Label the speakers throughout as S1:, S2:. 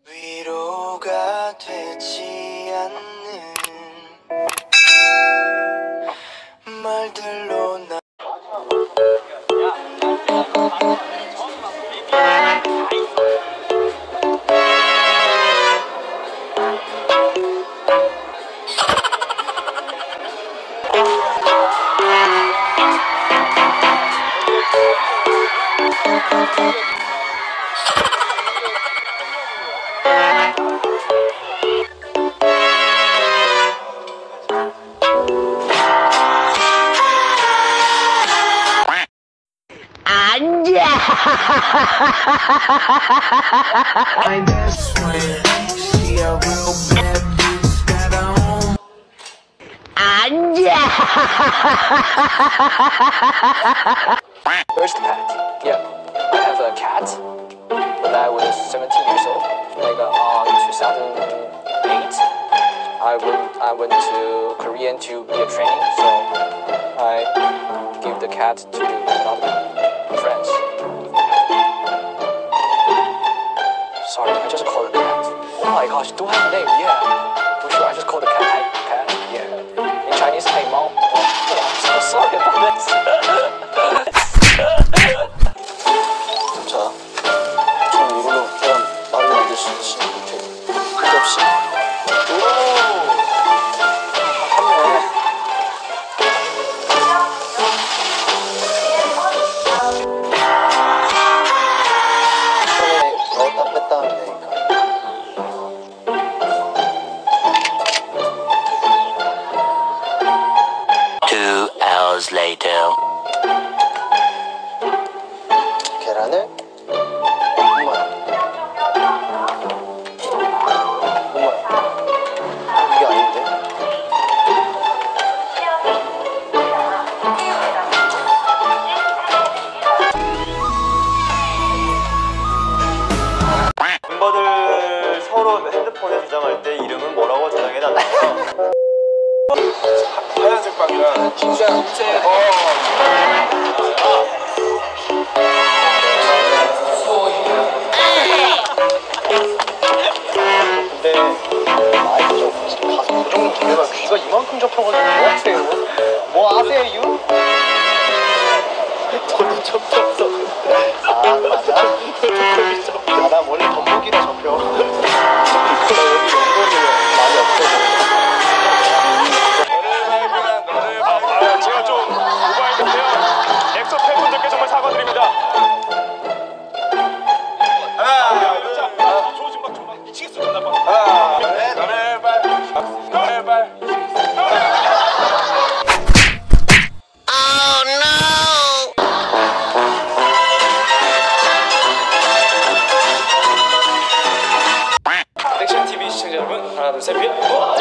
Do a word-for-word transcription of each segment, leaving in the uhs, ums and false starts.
S1: 위로가 되지 않는 말들로 나
S2: My best friend, she a real bad bitch got her own.
S3: Where's the cat? Yeah, I have a cat when I was seventeen years old. Like uh, on two thousand eight, I went I went to Korea to be a training, so I give the cat to another friends. Sorry, I just called the cat. Oh my gosh, do I have a name? Yeah. For sure, I just called the cat. Cat. Yeah. In Chinese, hey, Mao. Oh, I'm so sorry about this. 자, 좀 이걸로 계란 말을 만들 수 있지. 이렇게 흙 없이. 오! 탔네. 넣었다 뺐다 하면 되니까.
S1: Two hours later.
S3: 계란을 엄마야. 엄마야. 이게 아닌데?
S4: 멤버들 서로 핸드폰에 저장할 때 이름은 뭐라고 저장해놨나요?
S5: 하얀색 빵이랑
S3: 진짜 진짜
S5: 근데 아이 좀 가서 그 정도 되면 귀가 이만큼 접혀가지고 뭐 하세요? 뭐 아세요? 저도 접혔어. 아 맞아? 아 나 원래 덤보기라 접혀. 나 여기 연건이 많이 없거든.
S4: 아, 제가 좀 오버했는데요. 엑소 팬분들께 정말 사과드립니다. 하나, 둘, 셋. 아, 조진 박, 조박. 미치겠어, 존나 박.
S5: 하나, 둘, 너네 발, 너네 발.
S4: 액션 티비 시청자 여러분, 하나, 둘, 셋, 넷.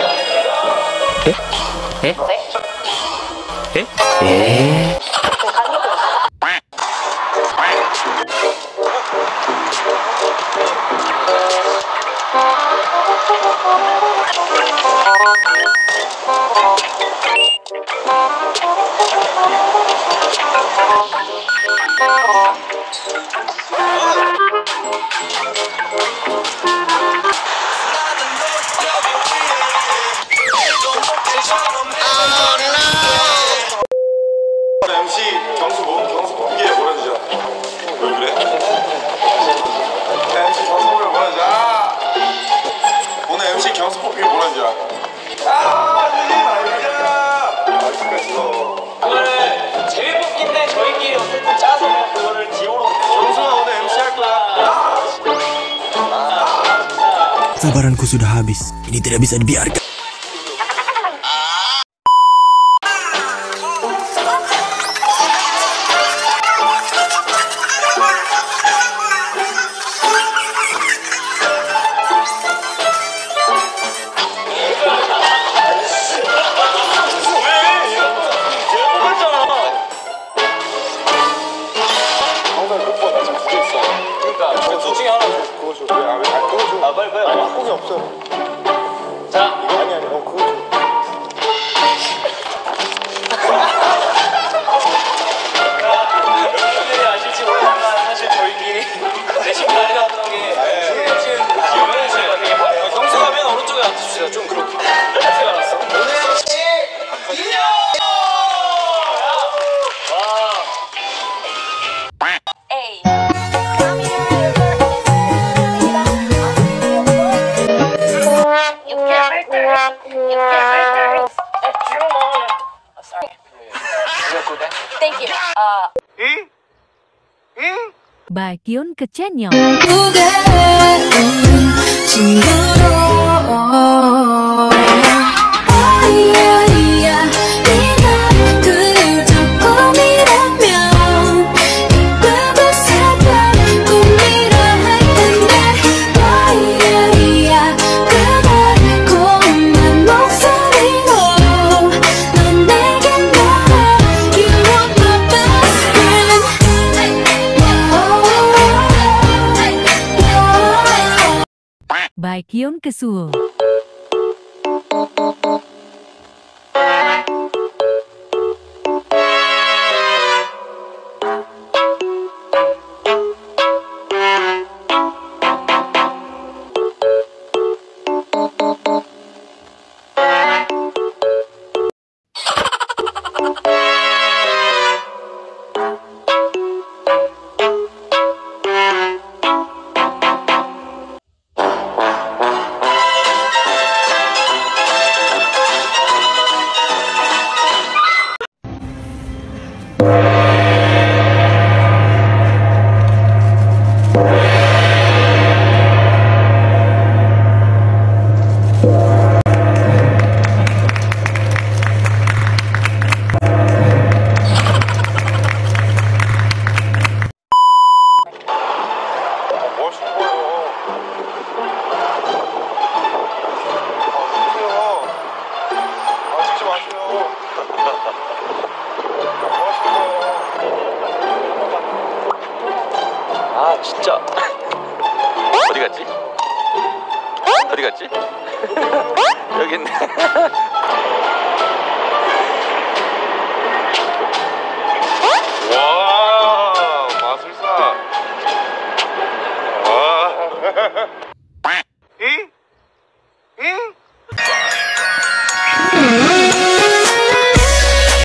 S5: 엠씨 경수 뭐 경수 뽑기에 보내주자. 왜 그래? 엠씨 경수 뽑기에 보내자. 오늘 엠씨 경수 뽑기에 보내주자. 아, 하지 말자. 아직까지.
S4: 그거는 제외 뽑기인데 저희끼리 어쨌든 짜서 그거를 디오로.
S5: 경수가 오늘 엠씨 할 거야.
S6: Sabaranku sudah habis. Ini tidak bisa dibiarkan.
S4: 그러니까 둘 중에 하나 줘.
S5: 그거 줘. 왜? 아, 왜? 아, 그거 줘.
S4: 아, 빨리 빨리.
S5: 아니, 콩이 없어.
S4: 자,
S5: 아니, 아니, 어, 그거 줘.
S4: 여러분들이 아실지 모르지만 사실 저희끼리 내신 가리다 운동에 지금 지금 기억을
S7: Baekhyun kecenya. Baekhyun kesul.
S3: 아 진짜 어디 갔지? 어디 갔지? 여기 있네.
S4: 와 마술사. 와.